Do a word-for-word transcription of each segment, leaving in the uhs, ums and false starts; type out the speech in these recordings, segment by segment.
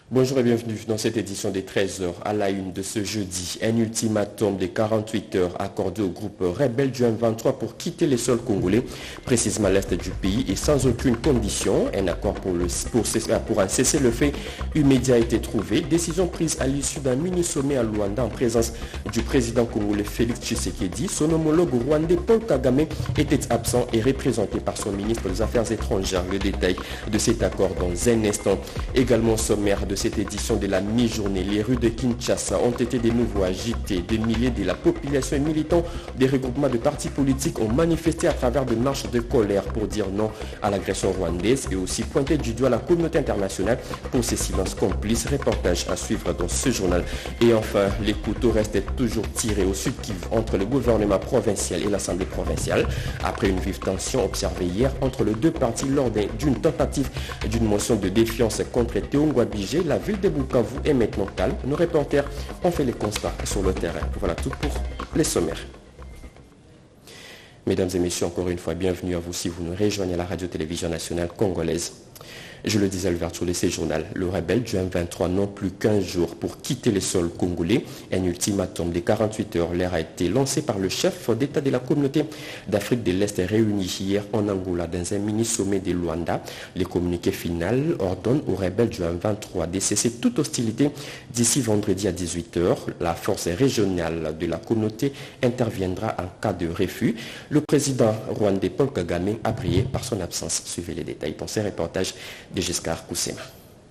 Bonjour et bienvenue dans cette édition des treize heures à la une de ce jeudi. Un ultimatum de quarante-huit heures accordé au groupe rebelle du M vingt-trois pour quitter les sols congolais, précisément à l'est du pays et sans aucune condition. Un accord pour, le, pour, pour un cessez-le-feu immédiat a été trouvé. Décision prise à l'issue d'un mini-sommet à Luanda en présence du président congolais Félix Tshisekedi. Son homologue rwandais Paul Kagame était absent et représenté par son ministre des Affaires étrangères. Le détail de cet accord dans un instant. Également sommaire de cette édition de la mi-journée, les rues de Kinshasa ont été de nouveau agitées. Des milliers de la population et militants des regroupements de partis politiques ont manifesté à travers des marches de colère pour dire non à l'agression rwandaise et aussi pointer du doigt la communauté internationale pour ses silences complices. Reportage à suivre dans ce journal. Et enfin, les couteaux restent toujours tirés au sud Kivu entre le gouvernement provincial et l'Assemblée provinciale après une vive tension observée hier entre les deux partis lors d'une tentative d'une motion de défiance contre Théo Ngouabijé. La ville de Bukavu est maintenant calme. Nos reporters ont fait les constats sur le terrain. Voilà tout pour les sommaires. Mesdames et messieurs, encore une fois, bienvenue à vous si vous nous rejoignez à la radio-télévision nationale congolaise. Je le disais, l'ouverture de ces journaux, le rebelle du M vingt-trois n'ont plus qu'un jour pour quitter les sols congolais. Un ultimatum de quarante-huit heures l'air a été lancé par le chef d'État de la communauté d'Afrique de l'Est réuni hier en Angola dans un mini-sommet de Luanda. Les communiqués finaux ordonnent aux rebelles du M vingt-trois de cesser toute hostilité d'ici vendredi à dix-huit heures. La force régionale de la communauté interviendra en cas de refus. Le président rwandais Paul Kagame a prié par son absence. Suivez les détails dans ces reportages de Giscard Koussema.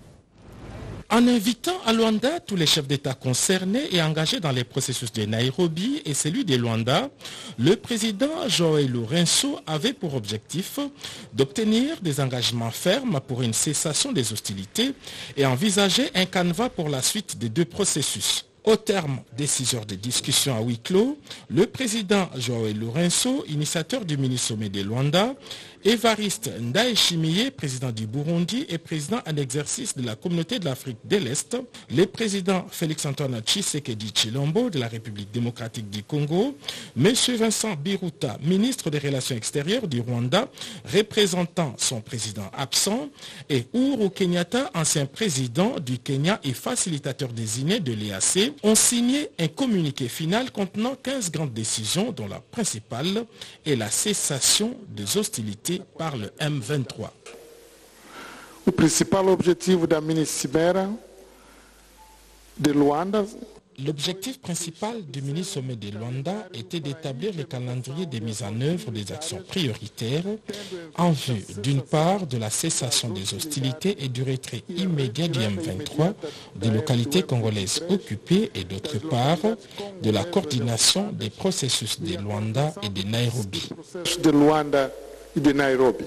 En invitant à Luanda tous les chefs d'État concernés et engagés dans les processus de Nairobi et celui de Luanda, le président Joël Lourenço avait pour objectif d'obtenir des engagements fermes pour une cessation des hostilités et envisager un canevas pour la suite des deux processus. Au terme des six heures de discussion à huis clos, le président Joël Lourenço, initiateur du mini-sommet de Luanda, Évariste Ndayishimiye, président du Burundi et président en exercice de la communauté de l'Afrique de l'Est, le président Félix-Antoine Tshisekedi Tshilombo de la République démocratique du Congo, M. Vincent Biruta, ministre des Relations extérieures du Rwanda, représentant son président absent, et Uhuru Kenyatta, ancien président du Kenya et facilitateur désigné de l'E A C, ont signé un communiqué final contenant quinze grandes décisions dont la principale est la cessation des hostilités par le M vingt-trois. Le principal objectif de la mini-cimeira de Luanda. L'objectif principal du mini-sommet de Luanda était d'établir le calendrier de mise en œuvre des actions prioritaires en vue, d'une part, de la cessation des hostilités et du retrait immédiat du M vingt-trois des localités congolaises occupées et d'autre part, de la coordination des processus de Luanda et de Nairobi. De Luanda e de Nairobi.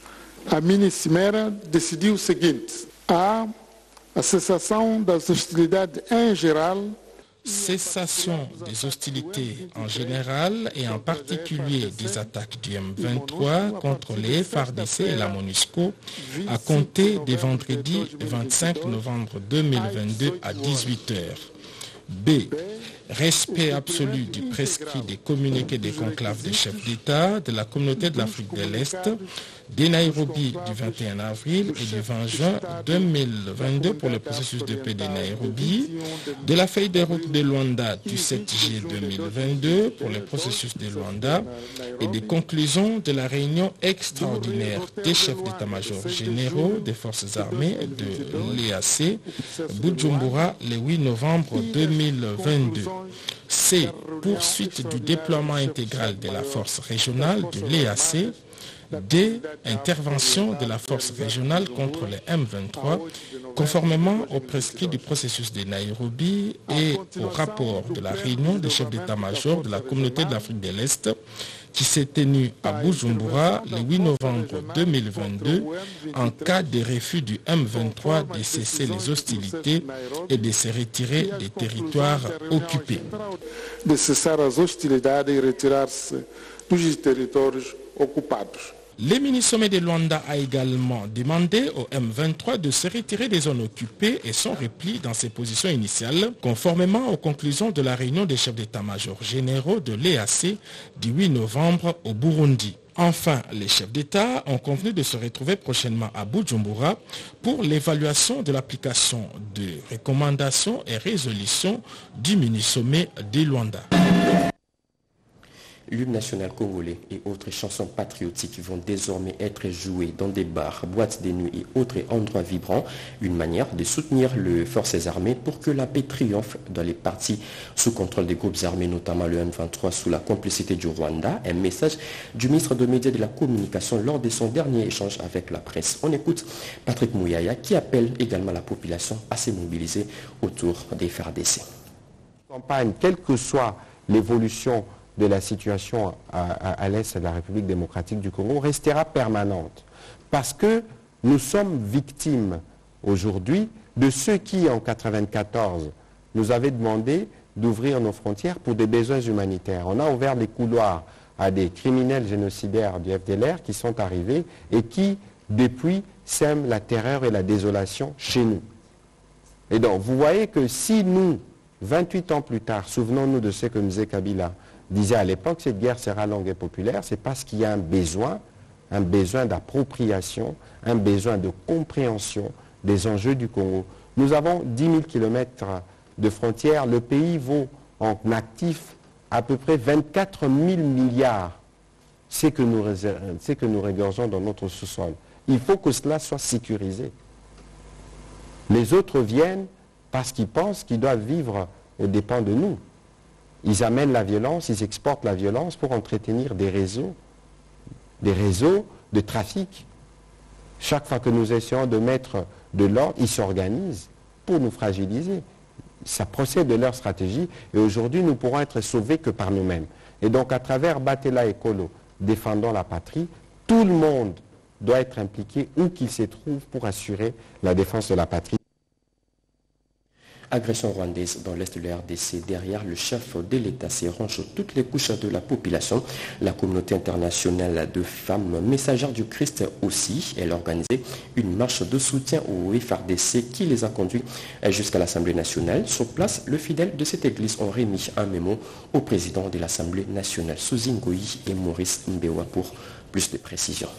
A mini-cimeira decidiu o seguinte: a a cessação das hostilidades em geral, cessation des hostilités en général et en particulier des attaques du M vingt-trois contre les F A R D C et la MONUSCO à compter des vendredi vingt-cinq novembre deux mille vingt-deux à dix-huit heures. B. Respect absolu du prescrit des communiqués des conclaves des chefs d'État de la communauté de l'Afrique de l'Est, des Nairobi du vingt et un avril et du vingt juin deux mille vingt-deux pour le processus de paix de Nairobi, de la feuille de route de Luanda du sept juillet deux mille vingt-deux pour le processus de Luanda et des conclusions de la réunion extraordinaire des chefs d'état-major généraux des forces armées de l'E A C, Bujumbura, le huit novembre deux mille vingt-deux. C. Poursuite du déploiement intégral de la force régionale de l'E A C. D. Intervention de la force régionale contre le M vingt-trois, conformément au prescrit du processus de Nairobi et au rapport de la réunion des chefs d'état-major de la communauté de l'Afrique de l'Est qui s'est tenue à Bujumbura le huit novembre deux mille vingt-deux en cas de refus du M vingt-trois de cesser les hostilités et de se retirer des territoires occupés. De cesser les hostilités et retirer-se dos territoires ocupados. Le mini-sommet de Luanda a également demandé au M vingt-trois de se retirer des zones occupées et son repli dans ses positions initiales, conformément aux conclusions de la réunion des chefs d'état-major généraux de l'E A C du huit novembre au Burundi. Enfin, les chefs d'État ont convenu de se retrouver prochainement à Bujumbura pour l'évaluation de l'application de recommandations et résolutions du mini-sommet de Luanda. L'hymne national congolais et autres chansons patriotiques vont désormais être jouées dans des bars, boîtes de nuit et autres endroits vibrants. Une manière de soutenir les forces armées pour que la paix triomphe dans les parties sous contrôle des groupes armés, notamment le M vingt-trois sous la complicité du Rwanda. Un message du ministre des Médias et de la Communication lors de son dernier échange avec la presse. On écoute Patrick Mouyaya qui appelle également la population à se mobiliser autour des F A R D C. Campagne, quelle que soit l'évolution de la situation à, à, à l'est de la République démocratique du Congo, restera permanente. Parce que nous sommes victimes aujourd'hui de ceux qui, en mille neuf cent quatre-vingt-quatorze, nous avaient demandé d'ouvrir nos frontières pour des besoins humanitaires. On a ouvert les couloirs à des criminels génocidaires du F D L R qui sont arrivés et qui, depuis, sèment la terreur et la désolation chez nous. Et donc, vous voyez que si nous, vingt-huit ans plus tard, souvenons-nous de ce que nous disait Kabila, disait à l'époque, cette guerre sera longue et populaire, c'est parce qu'il y a un besoin, un besoin d'appropriation, un besoin de compréhension des enjeux du Congo. Nous avons dix mille kilomètres de frontières, le pays vaut en actifs à peu près vingt-quatre mille milliards, c'est que nous, c'est que nous régorgeons dans notre sous-sol. Il faut que cela soit sécurisé. Les autres viennent parce qu'ils pensent qu'ils doivent vivre aux dépens de nous. Ils amènent la violence, ils exportent la violence pour entretenir des réseaux, des réseaux de trafic. Chaque fois que nous essayons de mettre de l'ordre, ils s'organisent pour nous fragiliser. Ça procède de leur stratégie et aujourd'hui nous pourrons être sauvés que par nous-mêmes. Et donc à travers Batela Ekolo, défendant la patrie, tout le monde doit être impliqué où qu'il se trouve pour assurer la défense de la patrie. Agression rwandaise dans l'est de la R D C. Derrière le chef de l'État se rangent toutes les couches de la population. La communauté internationale de femmes messagères du Christ aussi. Elle a organisé une marche de soutien au F A R D C qui les a conduits jusqu'à l'Assemblée nationale. Sur place, le fidèle de cette église ont remis un mémo au président de l'Assemblée nationale, Suzy Ngoyi et Maurice Mbewa pour plus de précisions.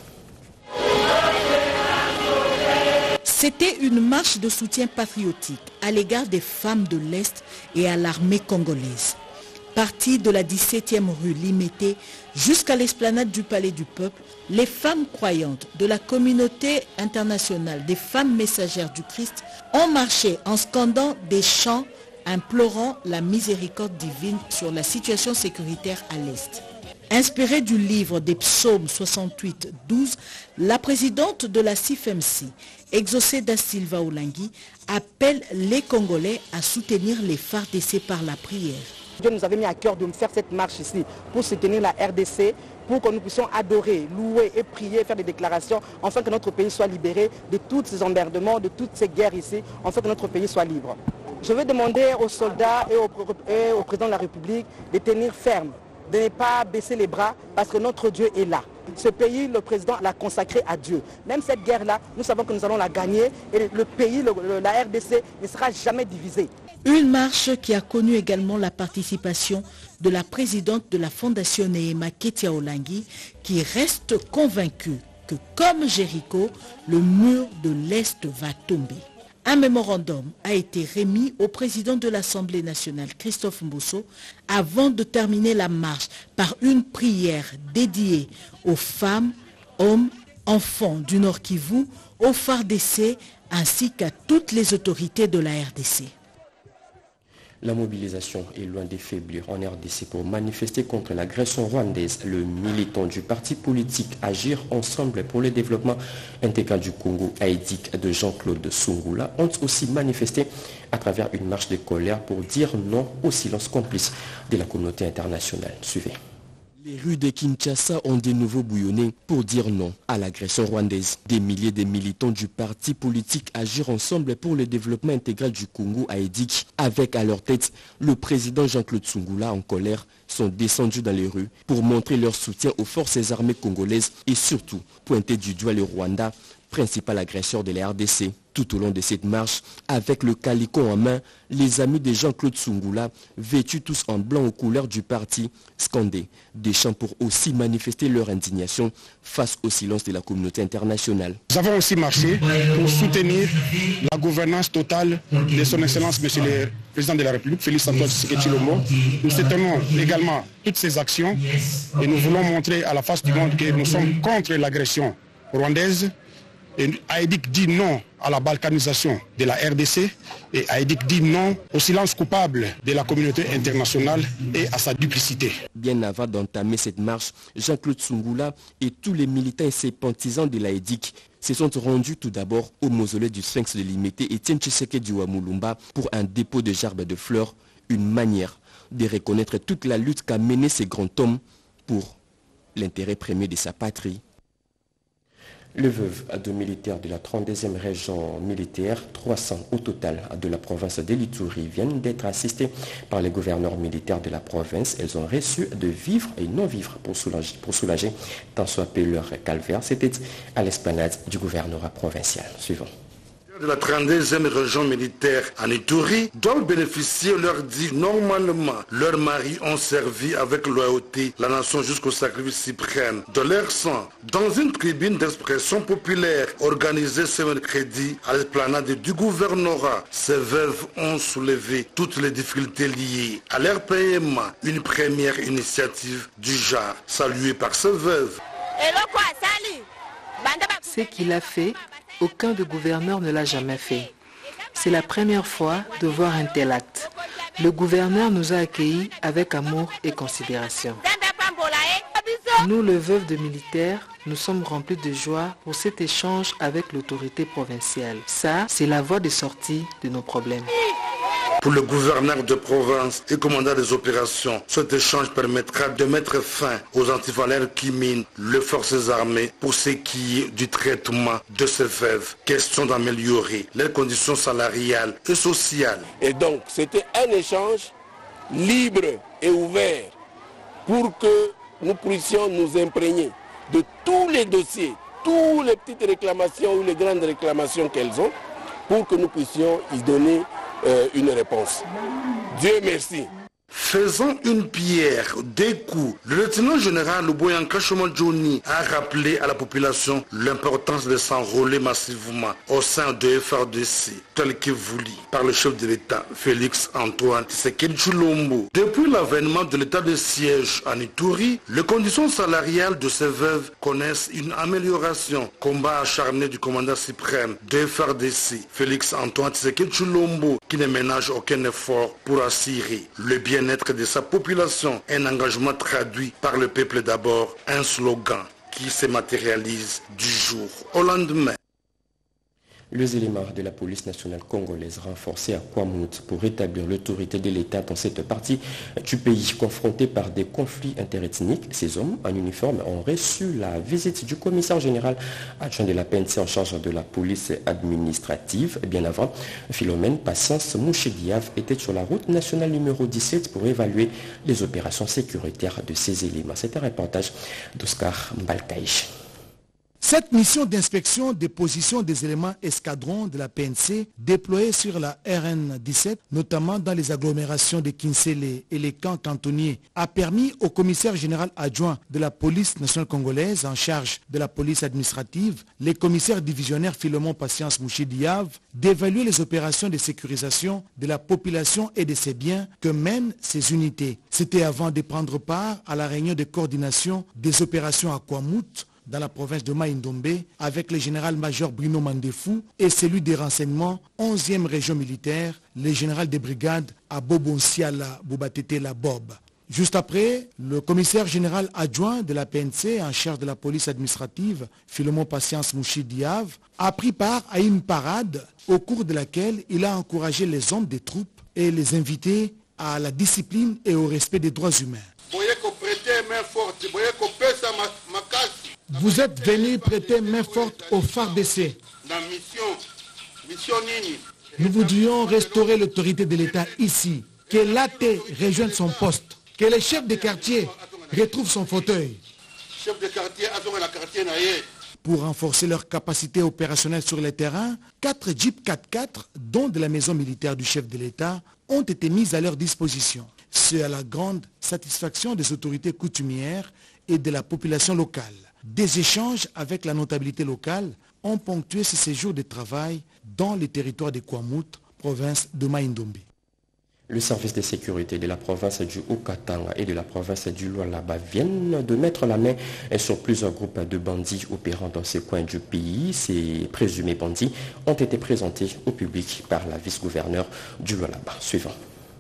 C'était une marche de soutien patriotique à l'égard des femmes de l'Est et à l'armée congolaise. Partie de la dix-septième rue Limété jusqu'à l'esplanade du Palais du Peuple, les femmes croyantes de la communauté internationale des femmes messagères du Christ ont marché en scandant des chants implorant la miséricorde divine sur la situation sécuritaire à l'Est. Inspirée du livre des psaumes soixante-huit douze, la présidente de la C I F M C, Exaucée da Silva Olangi, appelle les Congolais à soutenir les F A R D C par la prière. Dieu nous avait mis à cœur de faire cette marche ici pour soutenir la R D C, pour que nous puissions adorer, louer et prier, faire des déclarations, afin que notre pays soit libéré de tous ces emmerdements, de toutes ces guerres ici, afin que notre pays soit libre. Je vais demander aux soldats et au, et au président de la République de tenir ferme, de ne pas baisser les bras parce que notre Dieu est là. Ce pays, le président l'a consacré à Dieu. Même cette guerre-là, nous savons que nous allons la gagner et le pays, le, le, la R D C ne sera jamais divisé. Une marche qui a connu également la participation de la présidente de la Fondation Neema Ketia Olangi qui reste convaincue que comme Jéricho, le mur de l'Est va tomber. Un mémorandum a été remis au président de l'Assemblée nationale, Christophe Mbosso, avant de terminer la marche par une prière dédiée aux femmes, hommes, enfants du Nord Kivu, aux F A R D C ainsi qu'à toutes les autorités de la R D C. La mobilisation est loin de faiblir en R D C pour manifester contre l'agression rwandaise. Le militant du parti politique Agir Ensemble pour le développement intégral du Congo, A E D I C de Jean-Claude Sungula, ont aussi manifesté à travers une marche de colère pour dire non au silence complice de la communauté internationale. Suivez. Les rues de Kinshasa ont de nouveau bouillonné pour dire non à l'agression rwandaise. Des milliers de militants du parti politique Agir Ensemble pour le développement intégral du Congo, A E D I C, avec à leur tête le président Jean-Claude Sungula en colère, sont descendus dans les rues pour montrer leur soutien aux forces armées congolaises et surtout pointer du doigt le Rwanda principal agresseur de la R D C. Tout au long de cette marche, avec le calico en main, les amis de Jean-Claude Sungula, vêtus tous en blanc aux couleurs du parti, scandaient des chants pour aussi manifester leur indignation face au silence de la communauté internationale. Nous avons aussi marché pour soutenir la gouvernance totale de son Excellence Monsieur le Président de la République, Félix Antoine Tshisekedi Tshilombo. Nous soutenons également toutes ces actions et nous voulons montrer à la face du monde que nous sommes contre l'agression rwandaise. Et Haïdik dit non à la balkanisation de la R D C et Haïdik dit non au silence coupable de la communauté internationale et à sa duplicité. Bien avant d'entamer cette marche, Jean-Claude Sungula et tous les militants et sympathisants de l'Haïdik se sont rendus tout d'abord au mausolée du Sphinx de Limete Étienne Tshisekedi wa Mulumba pour un dépôt de gerbes de fleurs, une manière de reconnaître toute la lutte qu'a menée ce grand homme pour l'intérêt premier de sa patrie. Le veuve de militaires de la trente-deuxième région militaire, trois cents au total de la province de l'Ituri, viennent d'être assistés par les gouverneurs militaires de la province. Elles ont reçu de vivres et non-vivres pour soulager, pour soulager tant soit peu leur calvaire. C'était à l'esplanade du gouvernorat provincial. Suivant. De la trente-deuxième région militaire en Ituri doivent bénéficier, leur dit normalement. Leurs maris ont servi avec loyauté la nation jusqu'au sacrifice suprême de leur sang. Dans une tribune d'expression populaire organisée ce mercredi à l'esplanade du gouvernorat, ces veuves ont soulevé toutes les difficultés liées à leur paiement. Une première initiative du genre saluée par ces veuves. Ce qu'il a fait, aucun de gouverneur ne l'a jamais fait. C'est la première fois de voir un tel acte. Le gouverneur nous a accueillis avec amour et considération. Nous, le veuve de militaires, nous sommes remplis de joie pour cet échange avec l'autorité provinciale. Ça, c'est la voie de sortie de nos problèmes. Pour le gouverneur de province et commandant des opérations, cet échange permettra de mettre fin aux antivaleurs qui minent les forces armées pour ce qui est du traitement de ces veuves. Question d'améliorer leurs conditions salariales et sociales. Et donc, c'était un échange libre et ouvert pour que nous puissions nous imprégner de tous les dossiers, toutes les petites réclamations ou les grandes réclamations qu'elles ont, pour que nous puissions y donner Euh, une réponse. Dieu merci. Faisant une pierre, des coups, le lieutenant général Boyanka Johnny a rappelé à la population l'importance de s'enrôler massivement au sein de F R D C, tel que voulu par le chef de l'État, Félix Antoine Tshisekedi Tshilombo. Depuis l'avènement de l'état de siège en Ituri, les conditions salariales de ces veuves connaissent une amélioration. Combat acharné du commandant suprême de F R D C, Félix Antoine Tshisekedi Tshilombo, qui ne ménage aucun effort pour assurer le bien être de sa population, un engagement traduit par le peuple d'abord, un slogan qui se matérialise du jour au lendemain. Les éléments de la police nationale congolaise renforcés à Kwamouth pour rétablir l'autorité de l'État dans cette partie du pays confronté par des conflits interethniques. Ces hommes en uniforme ont reçu la visite du commissaire général adjoint de la P N C en charge de la police administrative. Bien avant, Philomène Patience Mouchediav était sur la route nationale numéro dix-sept pour évaluer les opérations sécuritaires de ces éléments. C'est un reportage d'Oscar Mbalkaïch. Cette mission d'inspection des positions des éléments escadrons de la P N C déployés sur la R N dix-sept, notamment dans les agglomérations de Kinsele et les camps cantonniers, a permis au commissaire général adjoint de la police nationale congolaise en charge de la police administrative, les commissaires divisionnaires Philomon Patience Mouchediav, d'évaluer les opérations de sécurisation de la population et de ses biens que mènent ces unités. C'était avant de prendre part à la réunion de coordination des opérations à Kwamouth, dans la province de Maïndombe, avec le général-major Bruno Mandefou et celui des renseignements onzième région militaire, le général des brigades à Bobonsiala Bobatete la Bob. Juste après, le commissaire général adjoint de la P N C en charge de la police administrative, Philomon Patience Mouchediav, a pris part à une parade au cours de laquelle il a encouragé les hommes des troupes et les invités à la discipline et au respect des droits humains. Vous êtes venus prêter main forte au F A R D C. Nous voudrions restaurer l'autorité de l'État ici, que l'A T rejoigne son poste, que le chef de quartier retrouve son fauteuil. Pour renforcer leur capacité opérationnelle sur le terrain, quatre Jeeps quatre-quatre, dont de la maison militaire du chef de l'État, ont été mis à leur disposition. C'est à la grande satisfaction des autorités coutumières et de la population locale. Des échanges avec la notabilité locale ont ponctué ce séjour de travail dans les territoires de Kwamut, province de Maïndombi. Le service de sécurité de la province du Haut-Katanga et de la province du Lualaba viennent de mettre la main sur plusieurs groupes de bandits opérant dans ces coins du pays. Ces présumés bandits ont été présentés au public par la vice-gouverneure du Lualaba. Suivant.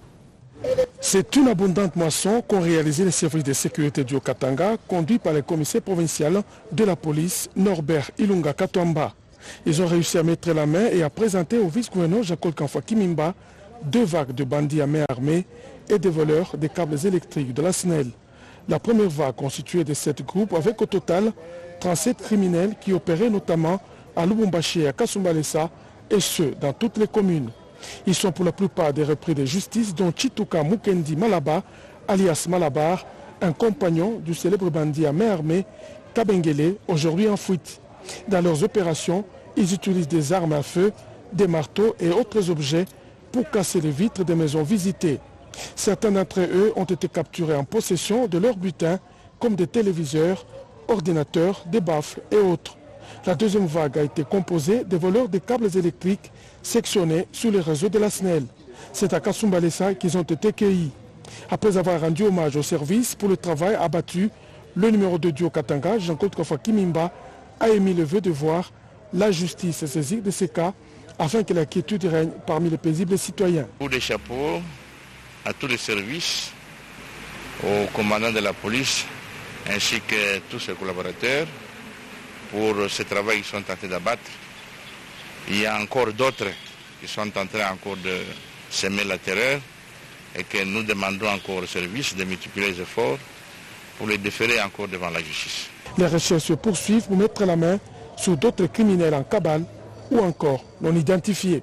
C'est une abondante moisson qu'ont réalisé les services de sécurité du Haut-Katanga, conduits par le commissaire provincial de la police, Norbert Ilunga Katwamba. Ils ont réussi à mettre la main et à présenter au vice-gouverneur Jacob Kanfa Kimimba deux vagues de bandits à main armée et des voleurs des câbles électriques de la S N E L. La première vague constituée de sept groupes avec au total trente-sept criminels qui opéraient notamment à Lubumbashi et à Kasumbalesa, et ce, dans toutes les communes. Ils sont pour la plupart des repris de justice, dont Chituka Mukendi Malaba, alias Malabar, un compagnon du célèbre bandit à main armée Kabengele, aujourd'hui en fuite. Dans leurs opérations, ils utilisent des armes à feu, des marteaux et autres objets pour casser les vitres des maisons visitées. Certains d'entre eux ont été capturés en possession de leur butin, comme des téléviseurs, ordinateurs, des baffles et autres. La deuxième vague a été composée des voleurs de câbles électriques sectionnés sur les réseaux de la S N E L. C'est à Kasumbalesa qu'ils ont été cueillis. Après avoir rendu hommage au service pour le travail abattu, le numéro deux du Haut-Katanga, Jean-Claude Kofa Kimimba, a émis le vœu de voir la justice saisie de ces cas afin que la quiétude règne parmi les paisibles citoyens. Pour des chapeaux à tous les services, au commandant de la police ainsi que tous ses collaborateurs pour ce travail qu'ils sont en train d'abattre. Il y a encore d'autres qui sont en train encore de semer la terreur et que nous demandons encore au service de multiplier les efforts pour les déférer encore devant la justice. Les recherches se poursuivent pour mettre la main sur d'autres criminels en cabale ou encore non identifiés.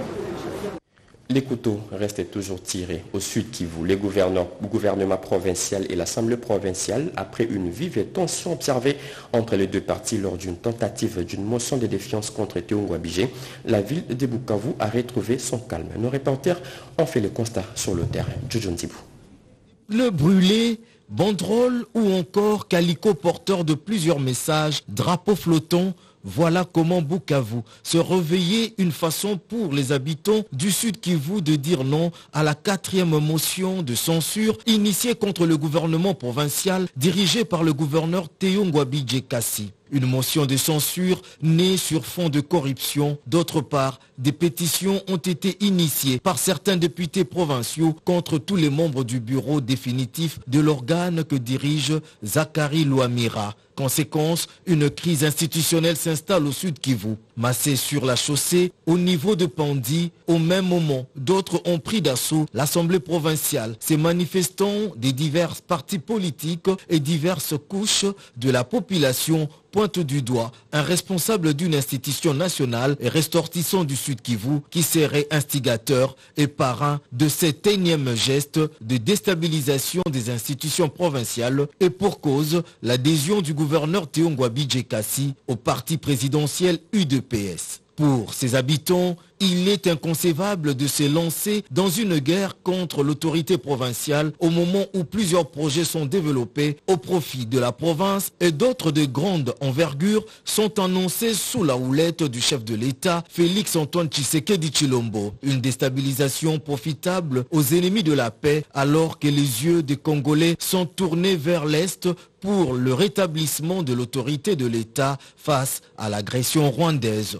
Les couteaux restent toujours tirés au Sud Kivu. Le gouvernement provincial et l'Assemblée provinciale, après une vive tension observée entre les deux parties lors d'une tentative d'une motion de défiance contre Théo Ngouabidje, la ville de Bukavu a retrouvé son calme. Nos reporters ont fait le constat sur le terrain. Jojo Ntibou. Le brûlé, banderole ou encore calicot porteur de plusieurs messages, drapeaux flottants. Voilà comment Bukavu se réveillait, une façon pour les habitants du Sud Kivu de dire non à la quatrième motion de censure initiée contre le gouvernement provincial dirigé par le gouverneur Théo Ngouabidje Kassi. Une motion de censure née sur fond de corruption. D'autre part, des pétitions ont été initiées par certains députés provinciaux contre tous les membres du bureau définitif de l'organe que dirige Zachary Louamira. Conséquence, une crise institutionnelle s'installe au Sud Kivu. Massés sur la chaussée, au niveau de Pandi, au même moment, d'autres ont pris d'assaut l'Assemblée provinciale. Ces manifestants des divers partis politiques et diverses couches de la population pointe du doigt un responsable d'une institution nationale et ressortissant du Sud Kivu qui serait instigateur et parrain de cet énième geste de déstabilisation des institutions provinciales et pour cause l'adhésion du gouverneur Théo Ngouabidje Kassi au parti présidentiel U D P S. Pour ses habitants, il est inconcevable de se lancer dans une guerre contre l'autorité provinciale au moment où plusieurs projets sont développés au profit de la province et d'autres de grande envergure sont annoncés sous la houlette du chef de l'État, Félix Antoine Tshisekedi Tshilombo. Une déstabilisation profitable aux ennemis de la paix alors que les yeux des Congolais sont tournés vers l'Est pour le rétablissement de l'autorité de l'État face à l'agression rwandaise.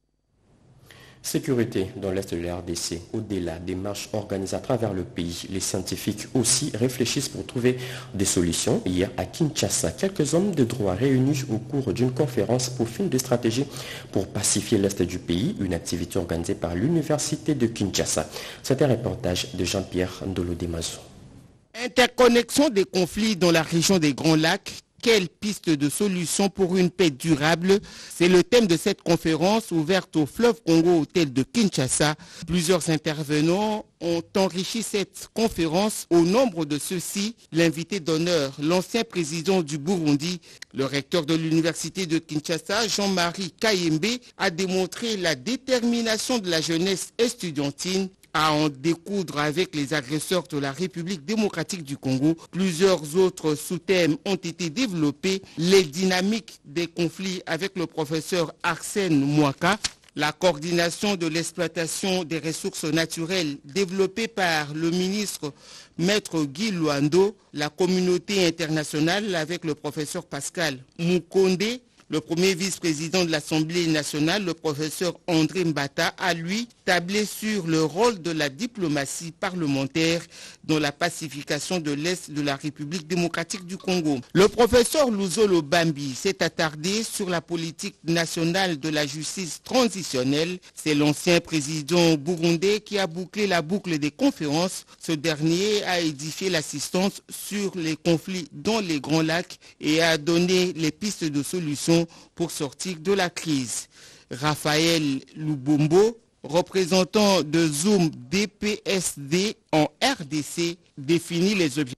Sécurité dans l'Est de la R D C. Au-delà des marches organisées à travers le pays, les scientifiques aussi réfléchissent pour trouver des solutions. Hier à Kinshasa, quelques hommes de droit réunis au cours d'une conférence pour fin de stratégie pour pacifier l'Est du pays, une activité organisée par l'Université de Kinshasa. C'est un reportage de Jean-Pierre Ndolo Demazo. Interconnexion des conflits dans la région des Grands Lacs, Quelle piste de solution pour une paix durable? C'est le thème de cette conférence ouverte au Fleuve Congo Hôtel de Kinshasa. Plusieurs intervenants ont enrichi cette conférence. Au nombre de ceux-ci, l'invité d'honneur, l'ancien président du Burundi, le recteur de l'université de Kinshasa, Jean-Marie Kayembe, a démontré la détermination de la jeunesse estudiantine à en découdre avec les agresseurs de la République démocratique du Congo. Plusieurs autres sous-thèmes ont été développés. Les dynamiques des conflits avec le professeur Arsène Mouaka, la coordination de l'exploitation des ressources naturelles développée par le ministre Maître Guy Luando, la communauté internationale avec le professeur Pascal Mukonde, le premier vice-président de l'Assemblée nationale, le professeur André Mbata, a lui tablé sur le rôle de la diplomatie parlementaire dans la pacification de l'Est de la République démocratique du Congo. Le professeur Luzolo Bambi s'est attardé sur la politique nationale de la justice transitionnelle. C'est l'ancien président burundais qui a bouclé la boucle des conférences. Ce dernier a édifié l'assistance sur les conflits dans les Grands Lacs et a donné les pistes de solutions pour sortir de la crise. Raphaël Lubombo, représentant de Zoom D P S D en R D C, définit les objectifs.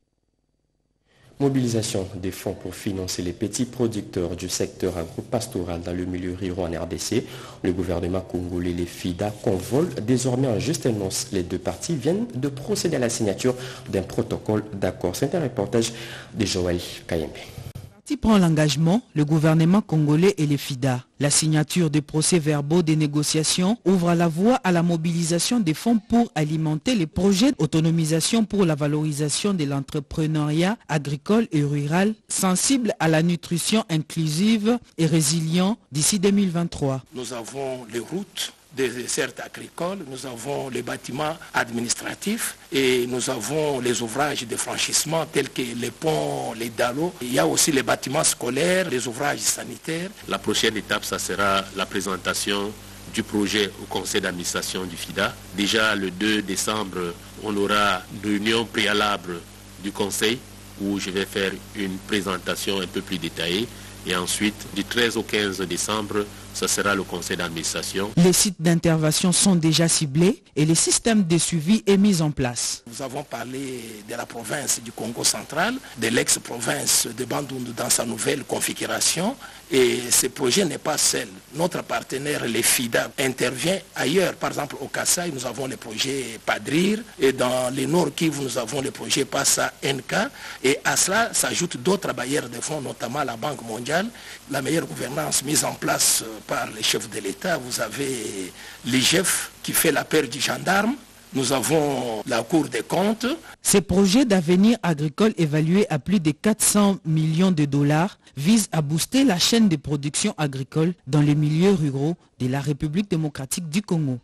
Mobilisation des fonds pour financer les petits producteurs du secteur agro-pastoral dans le milieu rural en R D C. Le gouvernement congolais, les FIDA, convolent désormais en juste annonce. Les deux parties viennent de procéder à la signature d'un protocole d'accord. C'est un reportage de Joël Kayembe. Qui prend l'engagement, le gouvernement congolais et les FIDA. La signature des procès-verbaux des négociations ouvre la voie à la mobilisation des fonds pour alimenter les projets d'autonomisation pour la valorisation de l'entrepreneuriat agricole et rural sensible à la nutrition inclusive et résilient d'ici deux mille vingt-trois. Nous avons les routes des dessertes agricoles, nous avons les bâtiments administratifs et nous avons les ouvrages de franchissement tels que les ponts, les dallos. Il y a aussi les bâtiments scolaires, les ouvrages sanitaires. La prochaine étape, ça sera la présentation du projet au conseil d'administration du FIDA. Déjà le deux décembre, on aura une réunion préalable du conseil où je vais faire une présentation un peu plus détaillée. Et ensuite, du treize au quinze décembre, ce sera le conseil d'administration. Les sites d'intervention sont déjà ciblés et le système de suivi est mis en place. Nous avons parlé de la province du Congo central, de l'ex-province de Bandundu dans sa nouvelle configuration. Et ce projet n'est pas seul. Notre partenaire, les FIDA, intervient ailleurs. Par exemple, au Kassai, nous avons le projet Padrir. Et dans le Nord Kivu, nous avons le projet Passa N K. Et à cela s'ajoutent d'autres bailleurs de fonds, notamment la Banque mondiale. La meilleure gouvernance mise en place par les chefs de l'État. Vous avez l'I G F qui fait la paire du gendarme. Nous avons la Cour des comptes. Ces projets d'avenir agricole évalués à plus de quatre cents millions de dollars visent à booster la chaîne de production agricole dans les milieux ruraux de la République démocratique du Congo.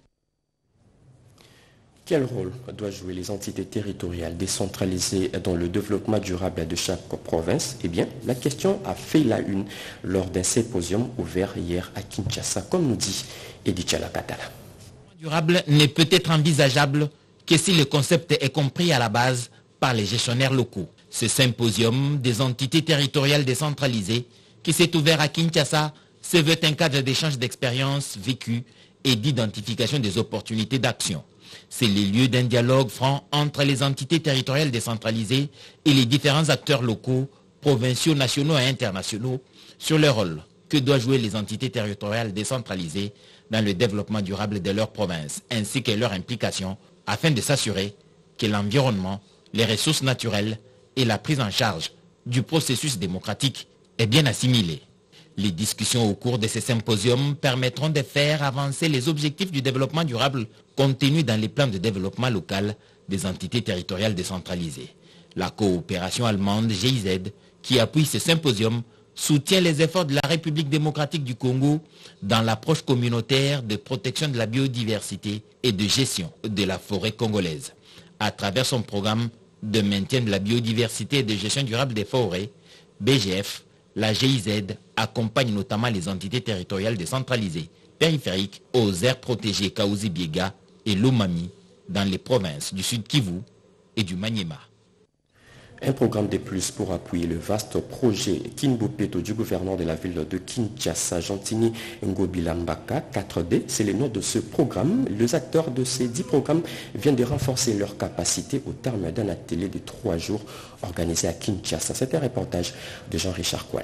Quel rôle doivent jouer les entités territoriales décentralisées dans le développement durable de chaque province? Eh bien, la question a fait la une lors d'un symposium ouvert hier à Kinshasa, comme nous dit Edith Chalakatala. Durable n'est peut-être envisageable que si le concept est compris à la base par les gestionnaires locaux. Ce symposium des entités territoriales décentralisées qui s'est ouvert à Kinshasa se veut un cadre d'échange d'expériences vécues et d'identification des opportunités d'action. C'est le lieu d'un dialogue franc entre les entités territoriales décentralisées et les différents acteurs locaux, provinciaux, nationaux et internationaux sur le rôle que doivent jouer les entités territoriales décentralisées dans le développement durable de leur province, ainsi que leur implication afin de s'assurer que l'environnement, les ressources naturelles et la prise en charge du processus démocratique est bien assimilé. Les discussions au cours de ces symposiums permettront de faire avancer les objectifs du développement durable contenus dans les plans de développement local des entités territoriales décentralisées. La coopération allemande G I Z, qui appuie ce symposium, soutient les efforts de la République démocratique du Congo dans l'approche communautaire de protection de la biodiversité et de gestion de la forêt congolaise. À travers son programme de maintien de la biodiversité et de gestion durable des forêts, B G F, la G I Z accompagne notamment les entités territoriales décentralisées périphériques aux aires protégées Kaouzi-Biega et Lomami dans les provinces du Sud Kivu et du Maniema. Un programme de plus pour appuyer le vaste projet Kinbopeto du gouverneur de la ville de Kinshasa, Gentini Ngobilambaka quatre D. C'est le nom de ce programme. Les acteurs de ces dix programmes viennent de renforcer leur capacité au terme d'un atelier de trois jours organisé à Kinshasa. C'est un reportage de Jean-Richard Koualé.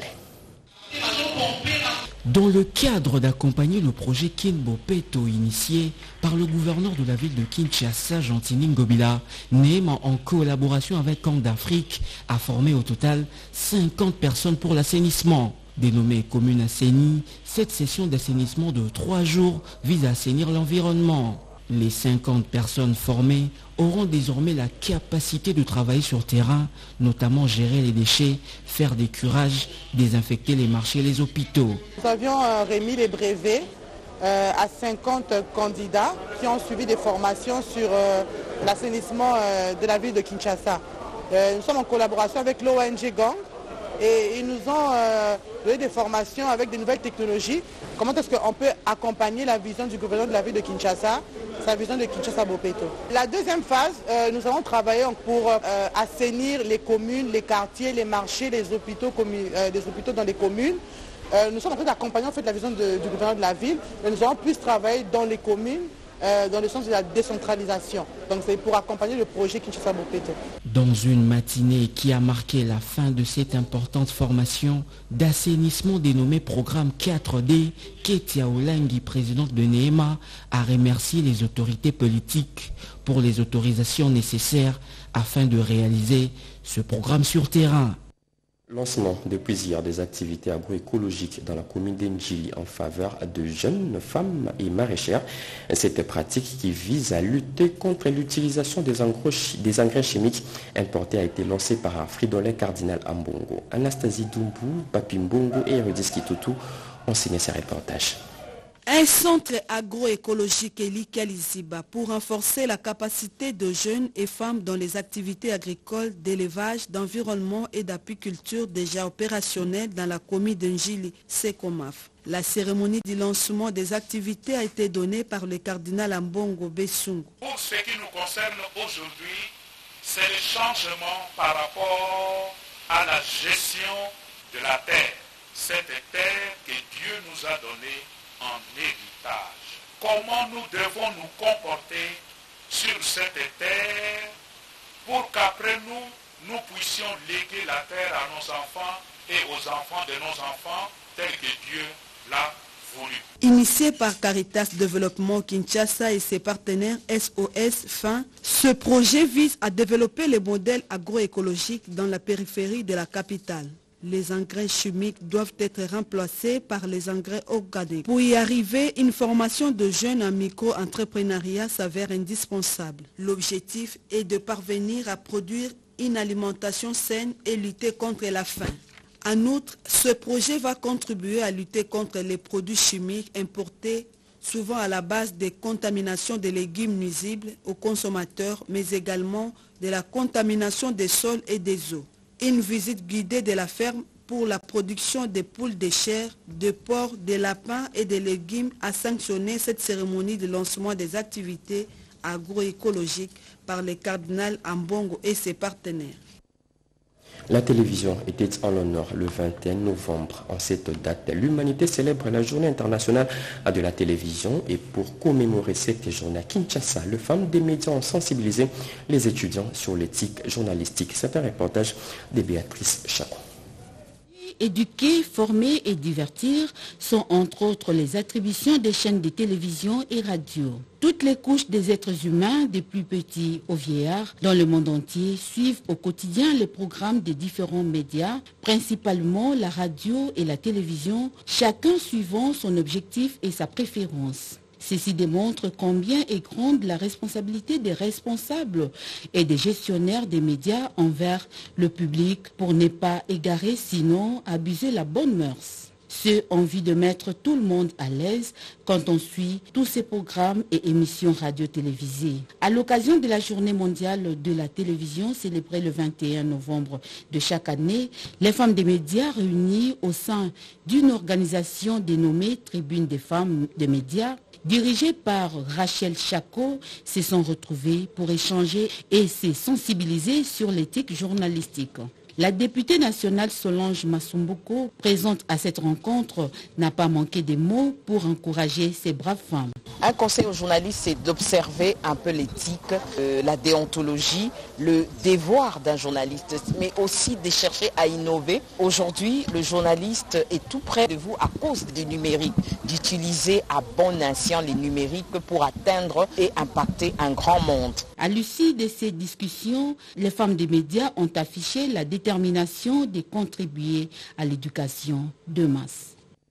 Dans le cadre d'accompagner le projet Kinbopeto initié par le gouverneur de la ville de Kinshasa, Gentini Ngobila, Néma en collaboration avec Camp d'Afrique a formé au total cinquante personnes pour l'assainissement. Dénommée commune assainie, cette session d'assainissement de trois jours vise à assainir l'environnement. Les cinquante personnes formées auront désormais la capacité de travailler sur terrain, notamment gérer les déchets, faire des curages, désinfecter les marchés et les hôpitaux. Nous avions euh, remis les brevets euh, à cinquante candidats qui ont suivi des formations sur euh, l'assainissement euh, de la ville de Kinshasa. Euh, nous sommes en collaboration avec l'O N G Gang et ils nous ont euh, donné des formations avec des nouvelles technologies. Comment est-ce qu'on peut accompagner la vision du gouverneur de la ville de Kinshasa, sa vision de Kinshasa Bopeto. La deuxième phase, euh, nous allons travailler pour euh, assainir les communes, les quartiers, les marchés, les hôpitaux, euh, les hôpitaux dans les communes. Euh, nous sommes en train d'accompagner en fait, la vision de, du gouverneur de la ville, mais nous allons plus travailler dans les communes, Euh, dans le sens de la décentralisation. Donc c'est pour accompagner le projet Kinshasa Bopeto. Dans une matinée qui a marqué la fin de cette importante formation d'assainissement dénommée Programme quatre D, Ketia Olangi, présidente de Néma, a remercié les autorités politiques pour les autorisations nécessaires afin de réaliser ce programme sur terrain. Lancement depuis hier des activités agroécologiques dans la commune d'Endjili en faveur de jeunes femmes et maraîchères. Cette pratique qui vise à lutter contre l'utilisation des engrais, des engrais chimiques importés a été lancée par Fridolin Cardinal Ambongo. Anastasie Doumbou, Papi Mbongo et Erudis Kitutu ont signé ces reportages. Un centre agroécologique est Likaliziba pour renforcer la capacité de jeunes et femmes dans les activités agricoles, d'élevage, d'environnement et d'apiculture déjà opérationnelles dans la commune d'Endjili, Sekomaf. La cérémonie du lancement des activités a été donnée par le cardinal Ambongo Bessungu. Pour ce qui nous concerne aujourd'hui, c'est le changement par rapport à la gestion de la terre. Cette terre que Dieu nous a donnée en héritage. Comment nous devons nous comporter sur cette terre pour qu'après nous, nous puissions léguer la terre à nos enfants et aux enfants de nos enfants tel que Dieu l'a voulu. Initié par Caritas Développement Kinshasa et ses partenaires S O S Fin, ce projet vise à développer les modèles agroécologiques dans la périphérie de la capitale. Les engrais chimiques doivent être remplacés par les engrais organiques. Pour y arriver, une formation de jeunes en micro-entrepreneuriat s'avère indispensable. L'objectif est de parvenir à produire une alimentation saine et lutter contre la faim. En outre, ce projet va contribuer à lutter contre les produits chimiques importés, souvent à la base des contaminations des légumes nuisibles aux consommateurs, mais également de la contamination des sols et des eaux. Une visite guidée de la ferme pour la production des poules de chair, de porc, de lapins et de légumes a sanctionné cette cérémonie de lancement des activités agroécologiques par le cardinal Ambongo et ses partenaires. La télévision était en l'honneur le vingt et un novembre. En cette date, l'humanité célèbre la journée internationale de la télévision et pour commémorer cette journée à Kinshasa, les femmes des médias ont sensibilisé les étudiants sur l'éthique journalistique. C'est un reportage de Béatrice Chacon. Éduquer, former et divertir sont entre autres les attributions des chaînes de télévision et radio. Toutes les couches des êtres humains, des plus petits aux vieillards, dans le monde entier, suivent au quotidien les programmes des différents médias, principalement la radio et la télévision, chacun suivant son objectif et sa préférence. Ceci démontre combien est grande la responsabilité des responsables et des gestionnaires des médias envers le public pour ne pas égarer, sinon abuser la bonne mœurs. Ce envie de mettre tout le monde à l'aise quand on suit tous ces programmes et émissions radio-télévisées. À l'occasion de la Journée mondiale de la télévision célébrée le vingt et un novembre de chaque année, les femmes des médias réunies au sein d'une organisation dénommée Tribune des femmes des médias, dirigée par Rachel Chako, se sont retrouvées pour échanger et se sensibiliser sur l'éthique journalistique. La députée nationale Solange Masumbuko, présente à cette rencontre, n'a pas manqué de mots pour encourager ces braves femmes. Un conseil aux journalistes, c'est d'observer un peu l'éthique, euh, la déontologie, le devoir d'un journaliste, mais aussi de chercher à innover. Aujourd'hui, le journaliste est tout près de vous à cause du numérique, d'utiliser à bon escient les numériques pour atteindre et impacter un grand monde. À l'issue de ces discussions, les femmes des médias ont affiché la détermination de contribuer à l'éducation de masse.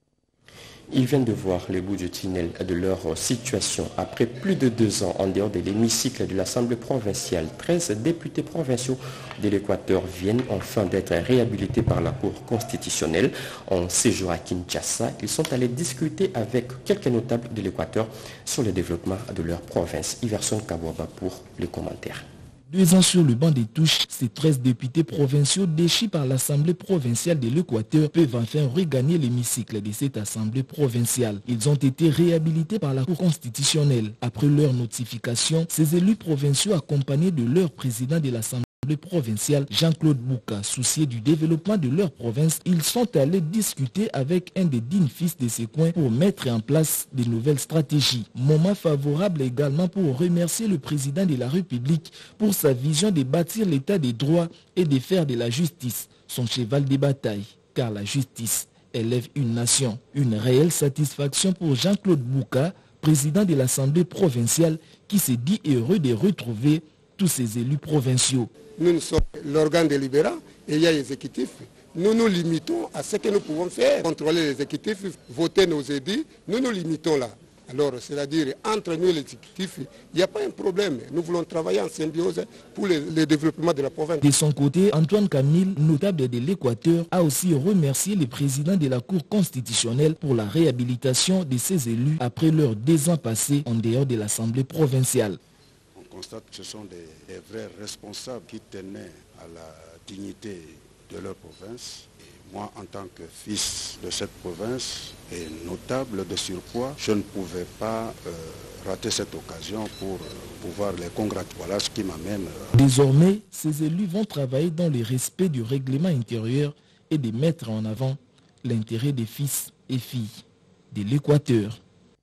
Ils viennent de voir le bout du tunnel de leur situation. Après plus de deux ans en dehors de l'hémicycle de l'Assemblée provinciale, treize députés provinciaux de l'Équateur viennent enfin d'être réhabilités par la Cour constitutionnelle. En séjour à Kinshasa, ils sont allés discuter avec quelques notables de l'Équateur sur le développement de leur province. Iverson Kabouaba pour les commentaires. Deux ans sur le banc des touches, ces treize députés provinciaux déchus par l'Assemblée provinciale de l'Équateur peuvent enfin regagner l'hémicycle de cette Assemblée provinciale. Ils ont été réhabilités par la Cour constitutionnelle. Après leur notification, ces élus provinciaux accompagnés de leur président de l'Assemblée provinciale, Jean-Claude Bouka, souciés du développement de leur province, ils sont allés discuter avec un des dignes fils de ces coins pour mettre en place de nouvelles stratégies. Moment favorable également pour remercier le président de la République pour sa vision de bâtir l'état des droits et de faire de la justice son cheval de bataille, car la justice élève une nation. Une réelle satisfaction pour Jean-Claude Bouka, président de l'Assemblée provinciale, qui se dit heureux de retrouver tous ces élus provinciaux. Nous, nous sommes l'organe délibérant et il y a l'exécutif. Nous nous limitons à ce que nous pouvons faire. Contrôler l'exécutif, voter nos édits, nous nous limitons là. Alors, c'est-à-dire, entre nous et l'exécutif, il n'y a pas un problème. Nous voulons travailler en symbiose pour le, le développement de la province. De son côté, Antoine Camille, notable de l'Équateur, a aussi remercié le président de la Cour constitutionnelle pour la réhabilitation de ses élus après leurs deux ans passés en dehors de l'Assemblée provinciale. On constate que ce sont des, des vrais responsables qui tenaient à la dignité de leur province. Et moi, en tant que fils de cette province et notable de surpoids, je ne pouvais pas euh, rater cette occasion pour euh, pouvoir les congratuler. Voilà ce qui m'amène. Euh... Désormais, ces élus vont travailler dans le respect du règlement intérieur et de mettre en avant l'intérêt des fils et filles de l'Équateur.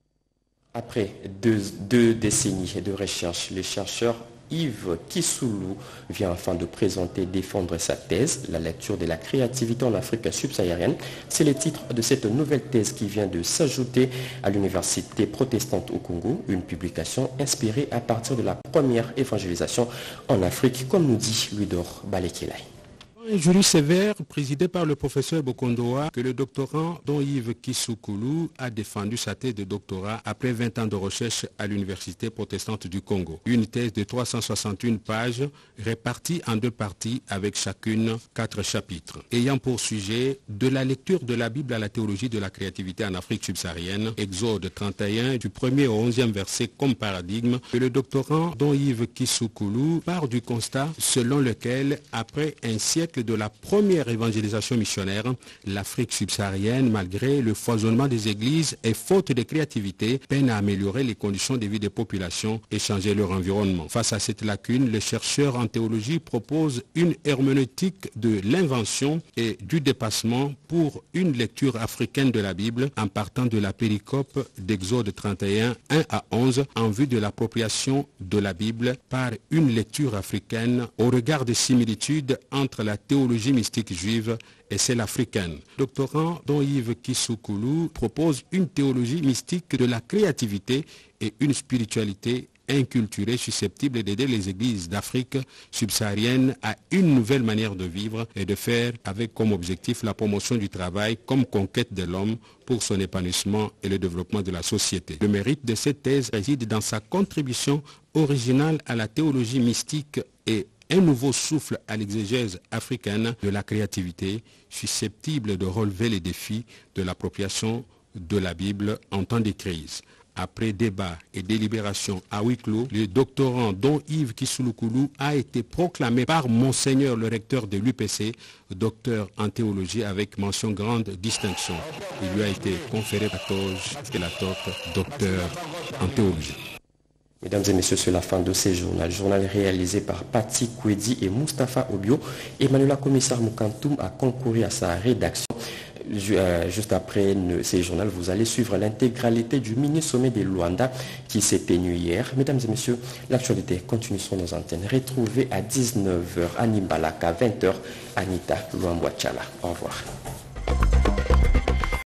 Après deux, deux décennies de recherche, le chercheur Yves Kissoulou vient enfin de présenter et défendre sa thèse, la lecture de la créativité en Afrique subsaharienne. C'est le titre de cette nouvelle thèse qui vient de s'ajouter à l'université protestante au Congo, une publication inspirée à partir de la première évangélisation en Afrique, comme nous dit Ludor Balekelai. Un jury sévère présidé par le professeur Bokondoa que le doctorant dont Yves Kissoulou a défendu sa thèse de doctorat après vingt ans de recherche à l'université protestante du Congo. Une thèse de trois cent soixante et une pages répartie en deux parties avec chacune quatre chapitres. Ayant pour sujet de la lecture de la Bible à la théologie de la créativité en Afrique subsaharienne, Exode trente et un du premier au onzième verset comme paradigme, que le doctorant dont Yves Kissoulou part du constat selon lequel après un siècle de la première évangélisation missionnaire, l'Afrique subsaharienne, malgré le foisonnement des églises et faute de créativité, peine à améliorer les conditions de vie des populations et changer leur environnement. Face à cette lacune, le chercheur en théologie propose une herméneutique de l'invention et du dépassement pour une lecture africaine de la Bible en partant de la péricope d'Exode trente et un, un à onze, en vue de l'appropriation de la Bible par une lecture africaine au regard des similitudes entre la théologie mystique juive et celle africaine. Doctorant dont Yves Kissoulou propose une théologie mystique de la créativité et une spiritualité inculturée susceptible d'aider les églises d'Afrique subsaharienne à une nouvelle manière de vivre et de faire avec comme objectif la promotion du travail comme conquête de l'homme pour son épanouissement et le développement de la société. Le mérite de cette thèse réside dans sa contribution originale à la théologie mystique et un nouveau souffle à l'exégèse africaine de la créativité, susceptible de relever les défis de l'appropriation de la Bible en temps de crise. Après débat et délibération à huis clos, le doctorant Don Yves Kisulukoulou a été proclamé par Monseigneur le recteur de l'U P C, docteur en théologie avec mention grande distinction. Il lui a été conféré la toge et la toque docteur en théologie. Mesdames et messieurs, c'est la fin de ces journaux. Journal réalisé par Patti Kwedi et Mustapha Obio. Emmanuela Commissaire Moukantoum a concouru à sa rédaction. Juste après ces journaux, vous allez suivre l'intégralité du mini-sommet de Luanda qui s'est tenu hier. Mesdames et messieurs, l'actualité continue sur nos antennes. Retrouvez à dix-neuf heures à Nimbalaka, vingt heures, Anita Luambouachala. Au revoir.